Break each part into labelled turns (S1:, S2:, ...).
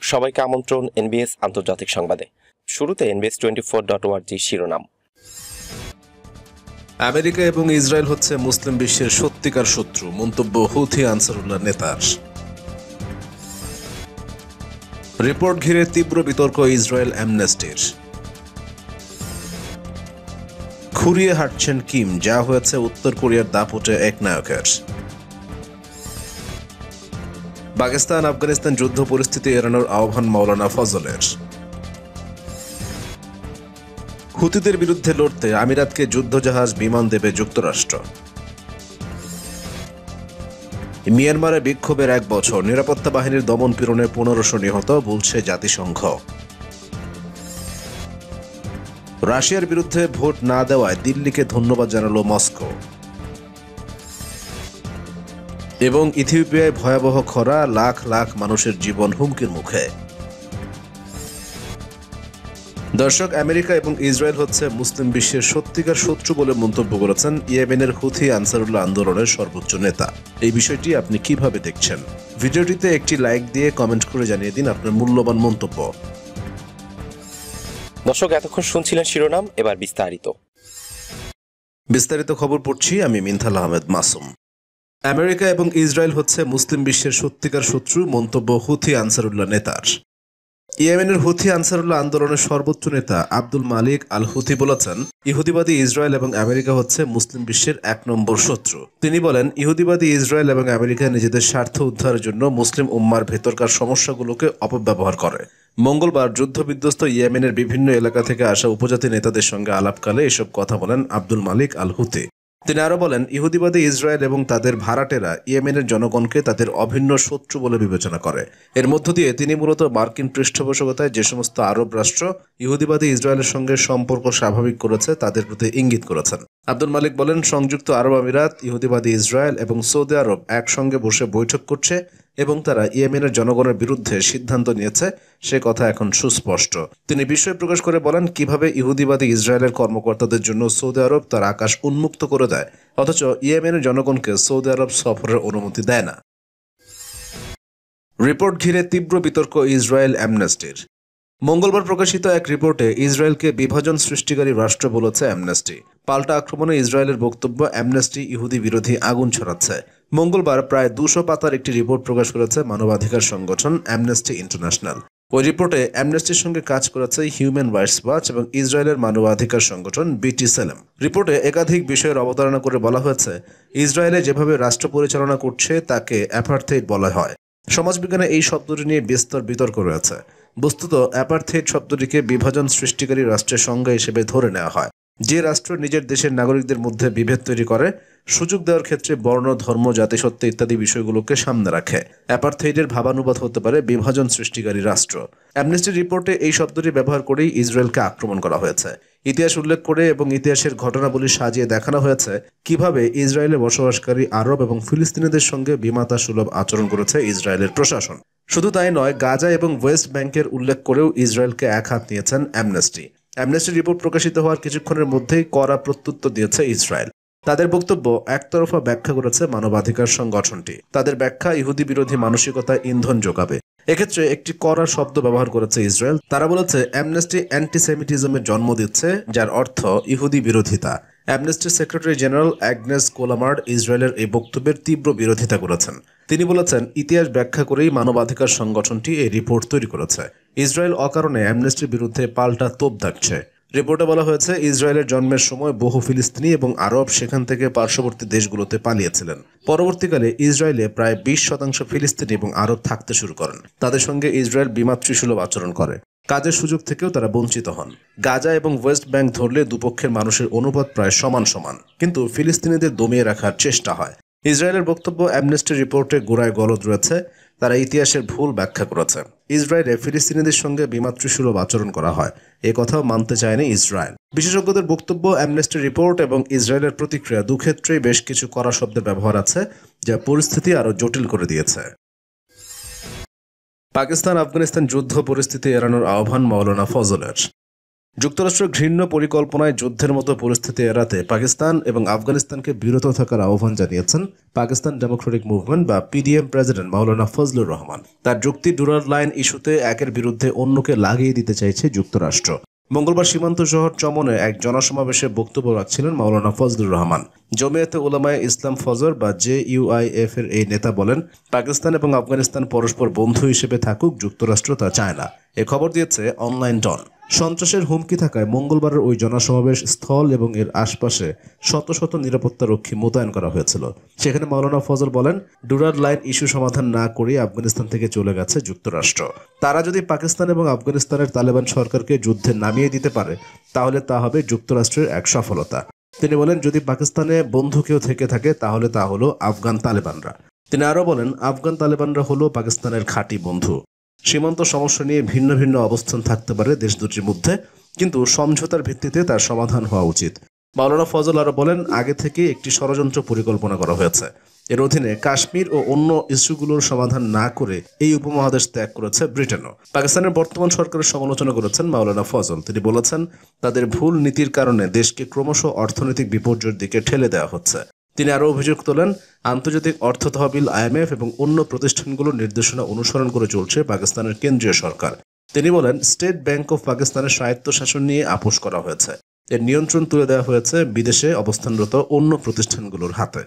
S1: সবাইকে আমন্ত্রণ এনবিএস আন্তর্জাতিক সংবাদে। শুরুতে NBS24.org শিরোনাম।
S2: আমেরিকা এবং ইসরায়েল হচ্ছে মুসলিম বিশ্বের সত্যিকার শত্রু, মন্তব্য হুথি আনসারুল্লাহ নেতার। রিপোর্ট ঘিরে তীব্র বিতর্ক ইসরায়েল অ্যামনেস্টির। খুঁড়িয়ে হাঁটছেন কিম, যা হয়েছে উত্তর কোরিয়ার দাপটে এক নায়কের। পাকিস্তান আফগানিস্তান যুদ্ধ পরিস্থিতি এড়ানোর আহ্বান মাওলানা ফজলের। হুতিদের বিরুদ্ধে লড়তে আমিরাতকে যুদ্ধজাহাজ বিমান দেবে যুক্তরাষ্ট্র। মিয়ানমারে বিক্ষোভের 1 বছর, নিরাপত্তা বাহিনীর দমন পীড়নে 1500 নিহত বলছে জাতিসংঘ। রাশিয়ার বিরুদ্ধে ভোট না দেওয়ায় দিল্লিকে ধন্যবাদ জানালো মস্কো। এবং ইথিওপিয়ায় ভয়াবহ খরা, লাখ লাখ মানুষের জীবন হুমকির মুখে। দর্শক, আমেরিকা এবং ইসরায়েল হচ্ছে মুসলিম বিশ্বের সত্যিকার শত্রু বলে মন্তব্য করেছেন ইয়েমেনের হুথি আনসারুল্লাহ আন্দোলনের সর্বোচ্চ নেতা। এই বিষয়টি আপনি কিভাবে দেখছেন? ভিডিওটিতে একটি লাইক দিয়ে কমেন্ট করে জানিয়ে দিন আপনার মূল্যবান মন্তব্য।
S1: দর্শক, এতক্ষণ শুনছিলেন শিরোনাম, এবার
S2: বিস্তারিত খবর পড়ছি আমি মিনথাল আহমেদ মাসুম। আমেরিকা এবং ইসরায়েল হচ্ছে মুসলিম বিশ্বের সত্যিকার শত্রু, মন্তব্য হুথি আনসারুল্লাহ নেতার। ইয়েমেনের হুথি আনসারুল্লাহ আন্দোলনের সর্বোচ্চ নেতা আব্দুল মালিক আল হুথি বলেছেন, ইহুদিবাদী ইসরায়েল এবং আমেরিকা হচ্ছে মুসলিম বিশ্বের 1 নম্বর শত্রু। তিনি বলেন, ইহুদিবাদী ইসরায়েল এবং আমেরিকা নিজেদের স্বার্থ উদ্ধারের জন্য মুসলিম উম্মার ভেতরকার সমস্যাগুলোকে অপব্যবহার করে। মঙ্গলবার যুদ্ধবিধ্বস্ত ইয়েমেনের বিভিন্ন এলাকা থেকে আসা উপজাতি নেতাদের সঙ্গে আলাপকালে এসব কথা বলেন আব্দুল মালিক আল হুথি। তিনি আরো বলেন, ইহুদিবাদী ইসরায়েল এবং তাদের ভাড়াটেরা ইয়েমেনের জনগণকে তাদের অভিন্ন শত্রু বলে বিবেচনা করে। এর মধ্য দিয়ে তিনি মূলত মার্কিন পৃষ্ঠপোষকতায় যে সমস্ত আরব রাষ্ট্র ইহুদিবাদী ইসরায়েলের সঙ্গে সম্পর্ক স্বাভাবিক করেছে তাদের প্রতি ইঙ্গিত করেছেন। আব্দুল মালিক বলেন, সংযুক্ত আরব আমিরাত, ইহুদিবাদী ইসরায়েল এবং সৌদি আরব একসঙ্গে বসে বৈঠক করছে এবং তারা ইয়েমেনের জনগণের বিরুদ্ধে সিদ্ধান্ত নিয়েছে, সে কথা এখন সুস্পষ্ট। তিনি বিস্ময় প্রকাশ করে বলেন, কিভাবে ইহুদিবাদী ইসরায়েলের কর্মকর্তাদের জন্য সৌদি আরব তার আকাশ উন্মুক্ত করে দেয়, অথচ ইয়েমেনের জনগণকে সৌদি আরব সফরের অনুমতি দেয় না। রিপোর্ট ঘিরে তীব্র বিতর্ক ইসরায়েল অ্যামনেস্টির। মঙ্গলবার প্রকাশিত এক রিপোর্টে ইসরায়েলকে বিভাজন সৃষ্টিকারী রাষ্ট্র বলেছে অ্যামনেস্টি। পাল্টা আক্রমণে ইসরায়েলের বক্তব্য, অ্যামনেস্টি ইহুদি বিরোধী আগুন ছড়াচ্ছে। মঙ্গলবার প্রায় 200 পাতার একটি রিপোর্ট প্রকাশ করেছে মানবাধিকার সংগঠন অ্যামনেস্টি ইন্টারন্যাশনাল। ওই রিপোর্টে অ্যামনেস্টির সঙ্গে কাজ করেছে হিউম্যান রাইটস ওয়াচ এবং ইসরায়েলের মানবাধিকার সংগঠন BTSLM। রিপোর্টে একাধিক বিষয়ের অবতারণা করে বলা হয়েছে, ইসরায়েলে যেভাবে রাষ্ট্র পরিচালনা করছে তাকে অ্যাপার্থাইড বলা হয়। সমাজবিজ্ঞানে এই শব্দটি নিয়ে বিস্তর বিতর্ক রয়েছে। বস্তুত অ্যাপার্থাইড শব্দটিকে বিভাজন সৃষ্টিকারী রাষ্ট্রের সংজ্ঞা হিসেবে ধরে নেওয়া হয়, যে রাষ্ট্র নিজের দেশের নাগরিকদের মধ্যে বিভেদ তৈরি করে, সুযোগ দেওয়ার ক্ষেত্রে বর্ণ, ধর্ম, জাতিসত্ত্বা ইত্যাদি বিষয়গুলোকে সামনে রাখে। অ্যাপার্থাইডের ভাবানুবাদ হতে পারে বিভাজন সৃষ্টিকারী রাষ্ট্র। অ্যামনেস্টি রিপোর্টে এই শব্দটি ব্যবহার করেই ইসরায়েলকে আক্রমণ করা হয়েছে। ইতিহাস উল্লেখ করে এবং ইতিহাসের ঘটনাবলী সাজিয়ে দেখানো হয়েছে কিভাবে ইসরায়েলে বসবাসকারী আরব এবং ফিলিস্তিনিদের সঙ্গে বিমাতা সুলভ আচরণ করেছে ইসরায়েলের প্রশাসন। শুধু তাই নয়, গাজা এবং ওয়েস্ট ব্যাংকের উল্লেখ করেও ইসরায়েলকে এক হাত নিয়েছেন অ্যামনেস্টি। অ্যামনেস্টি রিপোর্ট প্রকাশিত হওয়ার কিছুক্ষণের মধ্যেই কড়া প্রত্যুত্তর দিয়েছে ইসরায়েল। তাদের বক্তব্য একতরফা ব্যাখ্যা করেছে মানবাধিকার সংগঠনটি। তাদের ব্যাখ্যা, ইহুদি বিরোধী মানসিকতায় ইন্ধন যোগাবে। এক্ষেত্রে একটি কড়া শব্দ ব্যবহার করেছে ইসরায়েল। তারা বলেছে, অ্যামনেস্টি অ্যান্টিসেমিটিজমের জন্ম দিচ্ছে, যার অর্থ ইহুদি বিরোধিতা। অ্যামনেস্টির সেক্রেটারি জেনারেল অ্যাগনেস কোলামার্ড ইসরায়েলের এই বক্তব্যের তীব্র বিরোধিতা করেছেন। তিনি বলেছেন, ইতিহাস ব্যাখ্যা করেই মানবাধিকার সংগঠনটি এই রিপোর্ট তৈরি করেছে। ইসরায়েল অকারণে অ্যামনেস্টির বিরুদ্ধে পাল্টা তোপ দাগছে। রিপোর্টে বলা হয়েছে, ইসরায়েলের জন্মের সময় বহু ফিলিস্তিনি এবং আরব সেখান থেকে পার্শ্ববর্তী দেশগুলোতে পালিয়েছিলেন। পরবর্তীকালে ইসরায়েলে প্রায় 20% ফিলিস্তিনি এবং আরব থাকতে শুরু করেন। তাদের সঙ্গে ইসরায়েল বিমাতৃসুলভ আচরণ করে। কাজের সুযোগ থেকেও তারা বঞ্চিত হন। গাজা এবং ওয়েস্ট ব্যাংক ধরলে দুপক্ষের মানুষের অনুপাত প্রায় সমান সমান, কিন্তু ফিলিস্তিনিদের দমিয়ে রাখার চেষ্টা হয়। ইসরায়েলের বক্তব্য, অ্যামনেস্টি রিপোর্টে গোড়ায় গলদ রয়েছে। তারা ইতিহাসের ভুল ব্যাখ্যা করেছে। ইসরায়েলে ফিলিস্তিনিদের সঙ্গে বিমাতৃসুলভ আচরণ করা হয়, এ কথাও মানতে চায়নি ইসরায়েল। বিশেষজ্ঞদের বক্তব্য, অ্যামনেস্টি রিপোর্ট এবং ইসরায়েলের প্রতিক্রিয়া দুক্ষেত্রেই বেশ কিছু কড়া শব্দের ব্যবহার আছে, যা পরিস্থিতি আরও জটিল করে দিয়েছে। পাকিস্তান আফগানিস্তান যুদ্ধ পরিস্থিতি এড়ানোর আহ্বান মাওলানা ফজলের। যুক্তরাষ্ট্রের ঘৃণ্য পরিকল্পনায় যুদ্ধের মতো পরিস্থিতি এড়াতে পাকিস্তান এবং আফগানিস্তানকে বিরত থাকার আহ্বান জানিয়েছেন পাকিস্তান ডেমোক্রেটিক মুভমেন্ট বা পিডিএম প্রেসিডেন্ট মাওলানা ফজলুর রহমান। তার যুক্তি, ডুরাল লাইন ইস্যুতে একের বিরুদ্ধে অন্যকে লাগিয়ে দিতে চাইছে যুক্তরাষ্ট্র। মঙ্গলবার সীমান্ত শহর চমনে এক জনসমাবেশে বক্তব্য রাখছিলেন মাওলানা ফজলুর রহমান। জমিয়াতে উলামায়ে ইসলাম ফজর বা JUIF এর এই নেতা বলেন, পাকিস্তান এবং আফগানিস্তান পরস্পর বন্ধু হিসেবে থাকুক, যুক্তরাষ্ট্র তা চায় না। এ খবর দিয়েছে অনলাইন ডন। সন্ত্রাসের হুমকি থাকায় মঙ্গলবারের ওই জনসমাবেশ স্থল এবং এর আশপাশে শত শত নিরাপত্তারক্ষী মোতায়েন করা হয়েছিল। সেখানে মাওলানা ফজল বলেন, ডুরাল লাইন ইস্যু সমাধান না করে আফগানিস্তান থেকে চলে গেছে যুক্তরাষ্ট্র। তারা যদি পাকিস্তান এবং আফগানিস্তানের তালেবান সরকারকে যুদ্ধে নামিয়ে দিতে পারে, তাহলে তা হবে যুক্তরাষ্ট্রের এক সফলতা। তিনি বলেন, যদি পাকিস্তানে বন্ধু কেউ থেকে থাকে তাহলে তা হলো আফগান তালেবানরা। তিনি আরও বলেন, আফগান তালেবানরা হলো পাকিস্তানের খাঁটি বন্ধু। সীমান্ত সমস্যা নিয়ে ভিন্ন ভিন্ন অবস্থান থাকতে পারে দেশ দুটির মধ্যে, কিন্তু সমঝোতার ভিত্তিতে তার সমাধান হওয়া উচিত। মাওলানা ফজল আরও বলেন, আগে থেকে একটি ষড়যন্ত্র পরিকল্পনা করা হয়েছে। এর অধীনে কাশ্মীর ও অন্য ইস্যুগুলোর সমাধান না করে এই উপমহাদেশ ত্যাগ করেছে ব্রিটেনও। পাকিস্তানের বর্তমান সরকারের সমালোচনা করেছেন মাওলানা ফজল। তিনি বলেছেন, তাদের ভুল নীতির কারণে দেশকে ক্রমশ অর্থনৈতিক বিপর্যয়ের দিকে ঠেলে দেওয়া হচ্ছে। তিনি আরও অভিযোগ তোলেন, আন্তর্জাতিক অর্থ তহবিল IMF এবং অন্য প্রতিষ্ঠানগুলোর নির্দেশনা অনুসরণ করে চলছে পাকিস্তানের কেন্দ্রীয় সরকার। তিনি বলেন, স্টেট ব্যাংক অফ পাকিস্তানের স্বায়ত্তশাসন নিয়ে আপোষ করা হয়েছে। এর নিয়ন্ত্রণ তুলে দেওয়া হয়েছে বিদেশে অবস্থানরত অন্য প্রতিষ্ঠানগুলোর হাতে।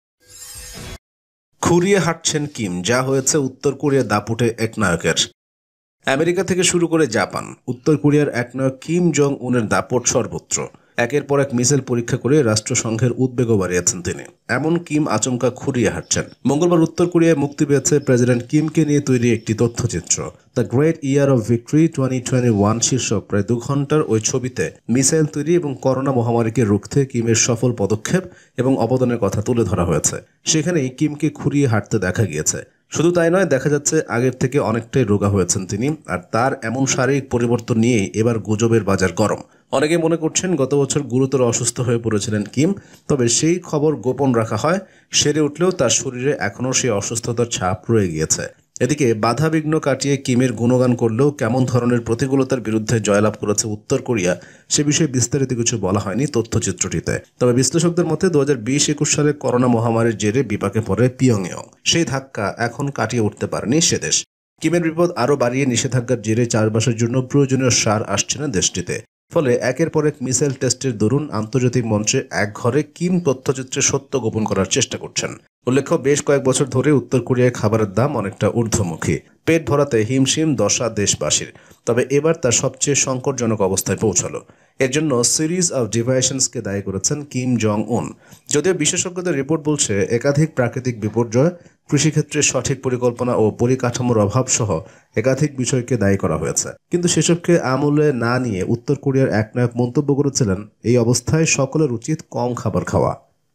S2: খুঁড়িয়ে হাঁটছেন কিম, যা হয়েছে উত্তর কোরিয়ার দাপুটে একনায়কের। আমেরিকা থেকে শুরু করে জাপান, উত্তর কোরিয়ার একনায়ক কিম জং উনের দাপট সর্বত্র। একের পর এক মিসাইল পরীক্ষা করে রাষ্ট্রসংঘের উদ্বেগও বাড়িয়েছেন তিনি। এমন কিম আচমকা খুঁড়িয়ে হাঁটছেন। মঙ্গলবার উত্তর কোরিয়ায় মুক্তি পেয়েছে প্রেসিডেন্ট কিমকে নিয়ে তৈরি একটি তথ্যচিত্র। The great year of victory 2021 শীর্ষক প্রায় 2 ঘন্টার ওই ছবিতে মিসাইল তৈরি এবং করোনা মহামারীকে রুখতে কিমের সফল পদক্ষেপ এবং অবদানের কথা তুলে ধরা হয়েছে। সেখানেই কিমকে খুঁড়িয়ে হাঁটতে দেখা গিয়েছে। শুধু তাই নয়, দেখা যাচ্ছে আগের থেকে অনেকটাই রোগা হয়েছেন তিনি। আর তার এমন শারীরিক পরিবর্তন নিয়েই এবার গুজবের বাজার গরম। অনেকে মনে করছেন গত বছর গুরুতর অসুস্থ হয়ে পড়েছিলেন কিম, তবে সেই খবর গোপন রাখা হয়। সেরে উঠলেও তার শরীরে এখনও সেই অসুস্থতার ছাপ রয়ে গিয়েছে। এদিকে বাধা বিঘ্ন কাটিয়ে কিমের গুণগান করলেও কেমন ধরনের প্রতিকূলতার বিরুদ্ধে জয়লাভ করেছে উত্তর কোরিয়া, সে বিষয়ে বিস্তারিত কিছু বলা হয়নি তথ্যচিত্রটিতে। তবে বিশ্লেষকদের মতে 2020-21 সালে করোনা মহামারীর জেরে বিপাকে পড়ে পিয়ংইয়ং। সেই ধাক্কা এখন কাটিয়ে উঠতে পারেনি সে দেশ। কিমের বিপদ আরও বাড়িয়ে নিষেধাজ্ঞার জেরে চাষবাসের জন্য প্রয়োজনীয় সার আসছে না দেশটিতে। ফলে একের পর এক মিসাইল টেস্টের দরুন আন্তর্জাতিক মঞ্চে এক ঘরে কিম তথ্যচিত্রে সত্য গোপন করার চেষ্টা করছেন। উল্লেখ্য, বেশ কয়েক বছর ধরে উত্তর কোরিয়ায় খাবারের দাম অনেকটা ঊর্ধ্বমুখী। পেট ভরাতে হিমশিম দশা দেশবাসীর। তবে এবার তার সবচেয়ে সংকটজনক অবস্থায় পৌঁছালো। এর জন্য সিরিজ অফ ডিভাইশনসকে দায়ী করেছেন কিম জং উন। যদিও বিশেষজ্ঞদের রিপোর্ট বলছে, একাধিক প্রাকৃতিক বিপর্যয়, কৃষিক্ষেত্রে সঠিক পরিকল্পনা ও পরিকাঠামোর অভাব সহ একাধিক বিষয়কে দায়ী করা হয়েছে। কিন্তু সেসবকে আমলে না নিয়ে উত্তর কোরিয়ার একনায়ক মন্তব্য করেছিলেন, এই অবস্থায় সকলের উচিত কম খাবার খাওয়া।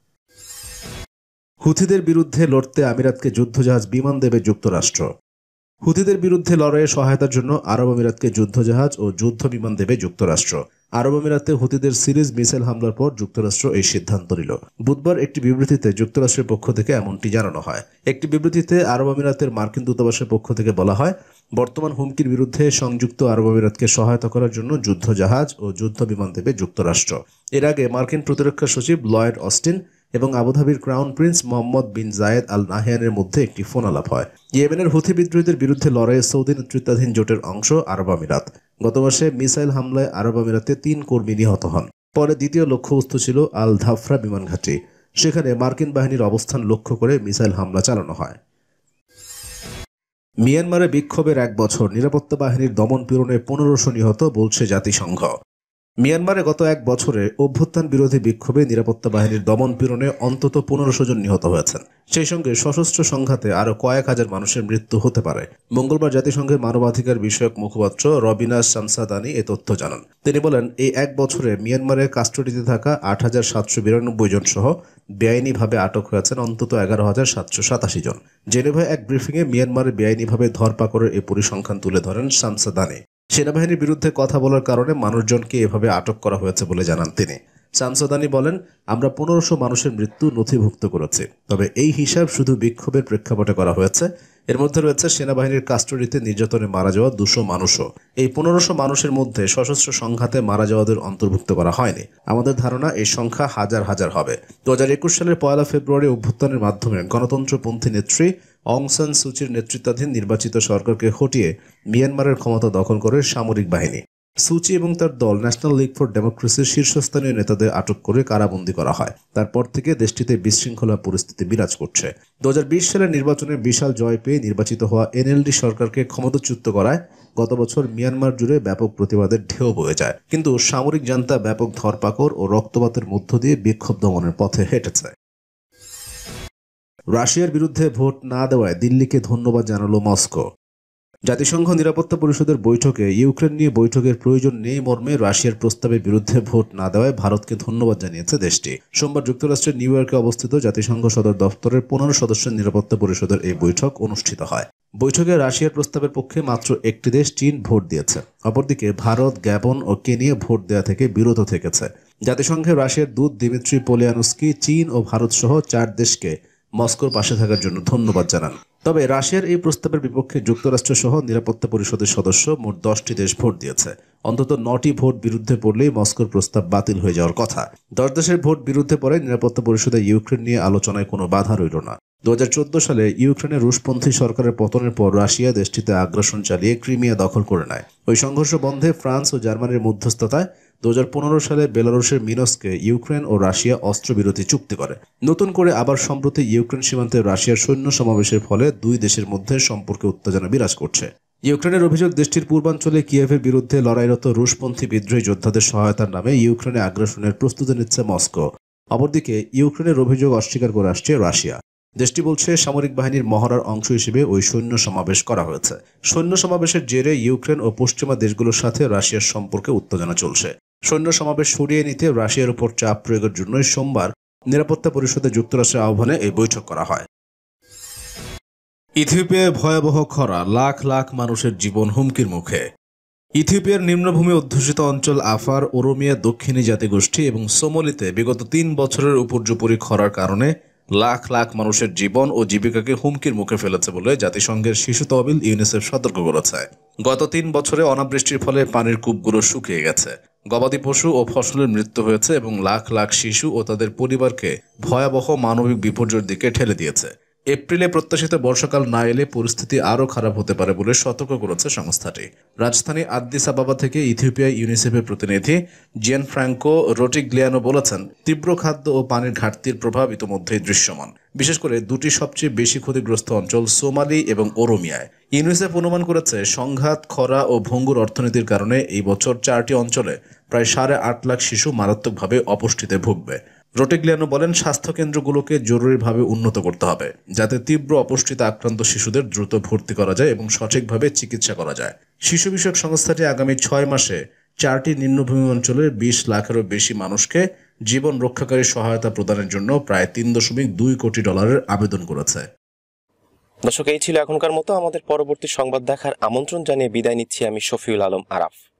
S2: হুথিদের বিরুদ্ধে লড়তে আমিরাতকে যুদ্ধজাহাজ বিমান দেবে যুক্তরাষ্ট্র। হুথিদের বিরুদ্ধে লড়াইয়ে সহায়তার জন্য আরব আমিরাতকে যুদ্ধজাহাজ ও যুদ্ধ বিমান দেবে যুক্তরাষ্ট্র। আরব আমিরাতে হুথিদের সিরিজ মিসাইল হামলার পর যুক্তরাষ্ট্র এই সিদ্ধান্ত নিল। বুধবার একটি বিবৃতিতে যুক্তরাষ্ট্রের পক্ষ থেকে এমনটি জানানো হয়। একটি বিবৃতিতে আরব আমিরাতের মার্কিন দূতাবাসের পক্ষ থেকে বলা হয়, বর্তমান হুমকির বিরুদ্ধে সংযুক্ত আরব আমিরাতকে সহায়তা করার জন্য যুদ্ধজাহাজ ও যুদ্ধ বিমান দেবে যুক্তরাষ্ট্র। এর আগে মার্কিন প্রতিরক্ষা সচিব লয়েড অস্টিন এবং আবুধাবির crown prince Mohammed bin Zayed Al নাহিয়ানের মধ্যে একটি ফোন আলাপ হয়। ইয়েমেনের হুথি বিদ্রোহীদের বিরুদ্ধে লড়াইয়ে সৌদি নেতৃত্বাধীন জোটের অংশ আরব আমিরাত। গত মাসে মিসাইল হামলায় আরব আমিরাতে 3 কর্মী নিহত হন। পরে দ্বিতীয় লক্ষ্যবস্তু ছিল আল ধাফরা বিমান ঘাঁটি। সেখানে মার্কিন বাহিনীর অবস্থান লক্ষ্য করে মিসাইল হামলা চালানো হয়। মিয়ানমারে বিক্ষোভের 1 বছর, নিরাপত্তা বাহিনীর দমন-পীড়নে 1500 নিহত বলছে জাতিসংঘ। মিয়ানমারে গত 1 বছরে অভ্যুত্থান বিরোধী বিক্ষোভে নিরাপত্তা বাহিনীর দমন-পীড়নে অন্তত 1500 জন নিহত হয়েছেন। সেই সঙ্গে সশস্ত্র সংঘাতে আরও কয়েক হাজার মানুষের মৃত্যু হতে পারে। মঙ্গলবার জাতিসংঘের মানবাধিকার বিষয়ক মুখপাত্র রবিনা শামসাদানি এ তথ্য জানান। তিনি বলেন, এই 1 বছরে মিয়ানমারের কাস্টডিতে থাকা 8792 জন সহ বেআইনিভাবে আটক হয়েছেন অন্তত 11787 জন। জেনেভায় এক ব্রিফিংয়ে মিয়ানমারে বেআইনিভাবে ধরপাকড়ের এই পরিসংখ্যান তুলে ধরেন শামসাদানি। সেনাবাহিনীর বিরুদ্ধে কথা বলার কারণে মানুষজনকে এভাবে আটক করা হয়েছে বলে জানান তিনি। সানসদানি বলেন, আমরা 1500 মানুষের মৃত্যু নথিভুক্ত করেছি, তবে এই হিসাব শুধু বিক্ষোভের প্রেক্ষাপটে করা হয়েছে। এর মধ্যে রয়েছে সেনাবাহিনীর কাস্টডিতে নির্যাতনে মারা যাওয়া 200 মানুষও। এই 1500 মানুষের মধ্যে সশস্ত্র সংঘাতে মারা যাওয়াদের অন্তর্ভুক্ত করা হয়নি। আমাদের ধারণা এই সংখ্যা হাজার হাজার হবে। 2021 সালের 1 ফেব্রুয়ারি অভ্যুত্থানের মাধ্যমে গণতন্ত্রপন্থী নেত্রী অং সান সুচির নেতৃত্বাধীন নির্বাচিত সরকারকে হটিয়ে মিয়ানমারের ক্ষমতা দখল করে সামরিক বাহিনী। সুচি এবং তার দল ন্যাশনাল লীগ ফর ডেমোক্রেসির শীর্ষস্থানীয় নেতাদের আটক করে কারাবন্দী করা হয়। তারপর থেকে দেশটিতে বিশৃঙ্খলা পরিস্থিতি বিরাজ করছে। 2020 সালের নির্বাচনে বিশাল জয় পেয়ে নির্বাচিত হওয়া এনএলডি সরকারকে ক্ষমতাচ্যুত করায় গত বছর মিয়ানমার জুড়ে ব্যাপক প্রতিবাদের ঢেউ বয়ে যায়। কিন্তু সামরিক জান্তা ব্যাপক ধরপাকড় ও রক্তপাতের মধ্য দিয়ে বিক্ষোভ দমনের পথে হেঁটেছে। রাশিয়ার বিরুদ্ধে ভোট না দেওয়ায় দিল্লিকে ধন্যবাদ জানালো মস্কো। জাতিসংঘ নিরাপত্তা পরিষদের বৈঠকে ইউক্রেন নিয়ে বৈঠকের প্রয়োজন নেই মর্মে রাশিয়ার প্রস্তাবের বিরুদ্ধে ভোট না দেওয়ায় ভারতকে ধন্যবাদ জানিয়েছে দেশটি। সোমবার যুক্তরাষ্ট্রের নিউ ইয়র্কে অবস্থিত জাতিসংঘ সদর দফতরের 15 সদস্যের নিরাপত্তা পরিষদের এই বৈঠক অনুষ্ঠিত হয়। বৈঠকে রাশিয়ার প্রস্তাবের পক্ষে মাত্র একটি দেশ চীন ভোট দিয়েছে। অপরদিকে ভারত, গ্যাবন ও কেনিয়া ভোট দেওয়া থেকে বিরত থেকেছে। জাতিসংঘে রাশিয়ার দূত দিমিত্রি পোলিয়ানুস্কি চীন ও ভারত সহ 4 দেশকে মস্কোর পাশে থাকার জন্য ধন্যবাদ জানান। তবে রাশিয়ার এই প্রস্তাবের বিপক্ষে যুক্তরাষ্ট্র সহ নিরাপত্তা পরিষদের সদস্য মোট 10টি দেশ ভোট দিয়েছে। অন্তত 9টি ভোট বিরুদ্ধে পড়লেই মস্কোর প্রস্তাব বাতিল হয়ে যাওয়ার কথা। 10 দেশের ভোট বিরুদ্ধে পড়ে নিরাপত্তা পরিষদে ইউক্রেন নিয়ে আলোচনায় কোনো বাধা রইল না। 2014 সালে ইউক্রেনের রুশপন্থী সরকারের পতনের পর রাশিয়া দেশটিতে আগ্রাসন চালিয়ে ক্রিমিয়া দখল করে নেয়। ওই সংঘর্ষ বন্ধে ফ্রান্স ও জার্মানির মধ্যস্থতায় 2015 সালে বেলারুশের মিনস্কে ইউক্রেন ও রাশিয়া অস্ত্রবিরতি চুক্তি করে। নতুন করে আবার সম্প্রতি ইউক্রেন সীমান্তে রাশিয়ার সৈন্য সমাবেশের ফলে দুই দেশের মধ্যে সম্পর্কে উত্তেজনা বিরাজ করছে। ইউক্রেনের অভিযোগ, দেশটির পূর্বাঞ্চলে কিয়েভের বিরুদ্ধে লড়াইরত রুশপন্থী বিদ্রোহী যোদ্ধাদের সহায়তার নামে ইউক্রেনে আগ্রাসনের প্রস্তুতি নিচ্ছে মস্কো। অপরদিকে ইউক্রেনের অভিযোগ অস্বীকার করে আসছে রাশিয়া। দেশটি বলছে সামরিক বাহিনীর মহড়ার অংশ হিসেবে ওই সৈন্য সমাবেশ করা হয়েছে। সৈন্য সমাবেশের জেরে ইউক্রেন ও পশ্চিমা দেশগুলোর সাথে রাশিয়ার সম্পর্কে উত্তেজনা চলছে। সৈন্য সমাবেশ সরিয়ে নিতে রাশিয়ার উপর চাপ প্রয়োগের জন্যই সোমবার নিরাপত্তা পরিষদে যুক্তরাষ্ট্রের আহ্বানে এই বৈঠক করা হয়। ইথিওপিয়ায় ভয়াবহ খরা, লাখ লাখ মানুষের জীবন হুমকির মুখে। ইথিওপিয়ার নিম্নভূমি অধ্যুষিত অঞ্চল আফার, ওরোমিয়া, দক্ষিণী জাতিগোষ্ঠী এবং সোমালিতে বিগত 3 বছরের উপর্যুপরি খরার কারণে লাখ লাখ মানুষের জীবন ও জীবিকাকে হুমকির মুখে ফেলেছে বলে জাতিসংঘের শিশু তহবিল ইউনিসেফ সতর্ক করেছে। গত 3 বছরে অনাবৃষ্টির ফলে পানির কূপগুলো শুকিয়ে গেছে, গবাদি পশু ও ফসলের মৃত্যু হয়েছে এবং লাখ লাখ শিশু ও তাদের পরিবারকে ভয়াবহ মানবিক বিপর্যয়ের দিকে ঠেলে দিয়েছে। এপ্রিলে প্রত্যাশিত বর্ষাকাল না এলে পরিস্থিতি আরও খারাপ হতে পারে বলে সতর্ক করেছে সংস্থাটি। রাজধানী আদ্দিস আবাবা থেকে ইথিওপিয়ায় ইউনিসেফের প্রতিনিধি জিয়ান ফ্রাঙ্কো রোটিগ্লিয়ানো বলেছেন, তীব্র খাদ্য ও পানির ঘাটতির প্রভাব ইতোমধ্যেই দৃশ্যমান, বিশেষ করে দুটি সবচেয়ে বেশি ক্ষতিগ্রস্ত অঞ্চল সোমালি এবং ওরোমিয়ায়। ইউনিসেফ অনুমান করেছে সংঘাত, খরা ও ভঙ্গুর অর্থনীতির কারণে এই বছর 4টি অঞ্চলে প্রায় 8.5 লাখ শিশু মারাত্মকভাবে অপুষ্টিতে ভুগবে। রোটিগ্লিয়ানো বলেন, স্বাস্থ্যকেন্দ্রগুলোকে জরুরিভাবে উন্নত করতে হবে যাতে তীব্র অপুষ্টিতে আক্রান্ত শিশুদের দ্রুত ভর্তি করা যায় এবং সঠিকভাবে চিকিৎসা করা যায়। শিশু বিষয়ক সংস্থাটি আগামী 6 মাসে 4টি নিম্নভূমি অঞ্চলের 20 লাখেরও বেশি মানুষকে জীবন রক্ষাকারী সহায়তা প্রদানের জন্য প্রায় $3.2 কোটি আবেদন করেছে।
S1: দর্শক, এই ছিল এখনকার মতো। আমাদের পরবর্তী সংবাদ দেখার আমন্ত্রণ জানিয়ে বিদায় নিচ্ছি আমি শফিউল আলম আরাফ।